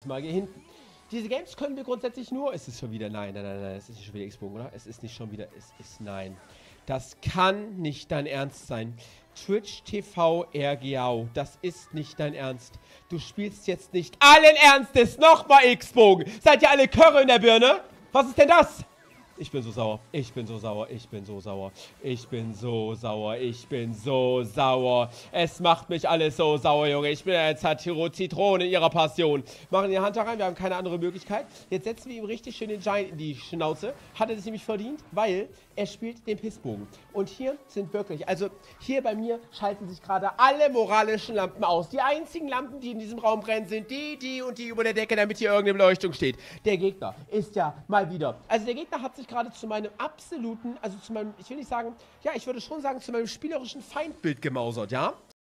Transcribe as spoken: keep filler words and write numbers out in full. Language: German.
Mal hier hinten. Diese Games können wir grundsätzlich nur... Es ist schon wieder... Nein, nein, nein, nein. Es ist nicht schon wieder X-Bogen, oder? Es ist nicht schon wieder... Es ist... Nein. Das kann nicht dein Ernst sein. Twitch T V R G A U. Das ist nicht dein Ernst. Du spielst jetzt nicht allen Ernstes nochmal X-Bogen. Seid ihr alle Körre in der Birne? Was ist denn das? Ich bin so sauer. Ich bin so sauer. Ich bin so sauer. Ich bin so sauer. Ich bin so sauer. Es macht mich alles so sauer, Junge. Ich bin jetzt halt Zitrone in ihrer Passion. Machen die Hand da rein. Wir haben keine andere Möglichkeit. Jetzt setzen wir ihm richtig schön den Giant in die Schnauze. Hat er sich nämlich verdient, weil er spielt den Pissbogen. Und hier sind wirklich, also hier bei mir schalten sich gerade alle moralischen Lampen aus. Die einzigen Lampen, die in diesem Raum brennen, sind die, die und die über der Decke, damit hier irgendeine Beleuchtung steht. Der Gegner ist ja mal wieder. Also der Gegner hat sich gerade zu meinem absoluten, also zu meinem, ich will nicht sagen, ja, ich würde schon sagen, zu meinem spielerischen Feindbild gemausert, ja?